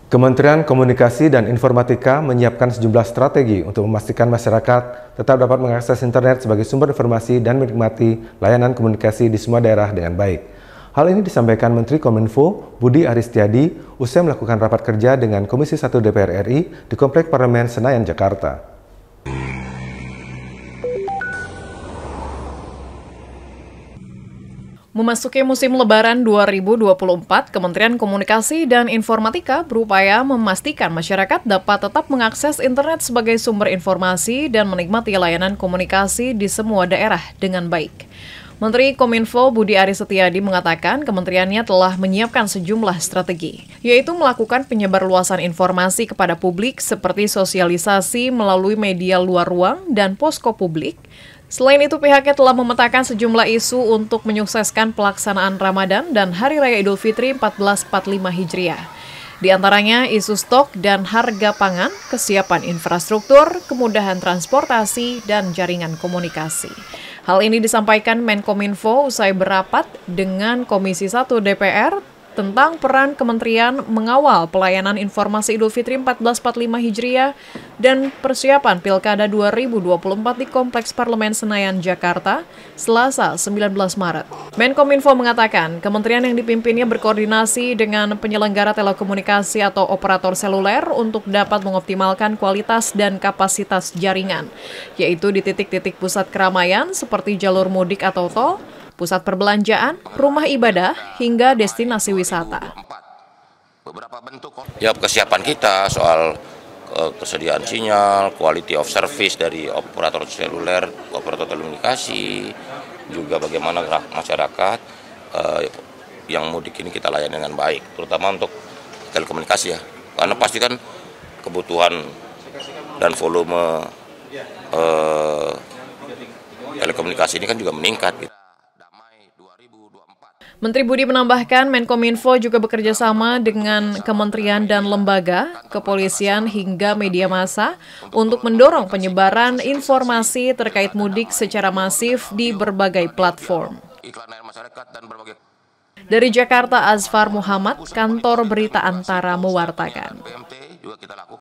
Kementerian Komunikasi dan Informatika menyiapkan sejumlah strategi untuk memastikan masyarakat tetap dapat mengakses internet sebagai sumber informasi dan menikmati layanan komunikasi di semua daerah dengan baik. Hal ini disampaikan Menteri Kominfo Budi Aristiadi usai melakukan rapat kerja dengan Komisi 1 DPR RI di Komplek Parlemen Senayan, Jakarta. Memasuki musim Lebaran 2024, Kementerian Komunikasi dan Informatika berupaya memastikan masyarakat dapat tetap mengakses internet sebagai sumber informasi dan menikmati layanan komunikasi di semua daerah dengan baik. Menteri Kominfo Budi Aristiadi mengatakan kementeriannya telah menyiapkan sejumlah strategi, yaitu melakukan penyebarluasan informasi kepada publik seperti sosialisasi melalui media luar ruang dan posko publik. Selain itu, pihaknya telah memetakan sejumlah isu untuk menyukseskan pelaksanaan Ramadan dan Hari Raya Idul Fitri 1445 Hijriah. Di antaranya isu stok dan harga pangan, kesiapan infrastruktur, kemudahan transportasi, dan jaringan komunikasi. Hal ini disampaikan Menkominfo usai berapat dengan Komisi 1 DPR tentang peran kementerian mengawal pelayanan informasi Idul Fitri 1445 Hijriah dan persiapan Pilkada 2024 di Kompleks Parlemen Senayan, Jakarta, Selasa 19 Maret. Menkominfo mengatakan kementerian yang dipimpinnya berkoordinasi dengan penyelenggara telekomunikasi atau operator seluler untuk dapat mengoptimalkan kualitas dan kapasitas jaringan, yaitu di titik-titik pusat keramaian seperti jalur mudik atau tol, pusat perbelanjaan, rumah ibadah, hingga destinasi wisata. Ya, kesiapan kita soal kesediaan sinyal, quality of service dari operator seluler, operator telekomunikasi, juga bagaimana masyarakat yang mudik ini kita layani dengan baik, terutama untuk telekomunikasi ya. Karena pasti kan kebutuhan dan volume telekomunikasi ini kan juga meningkat gitu. Menteri Budi menambahkan Menkominfo juga bekerja sama dengan kementerian dan lembaga, kepolisian hingga media massa untuk mendorong penyebaran informasi terkait mudik secara masif di berbagai platform. Dari Jakarta, Azfar Muhammad, Kantor Berita Antara mewartakan.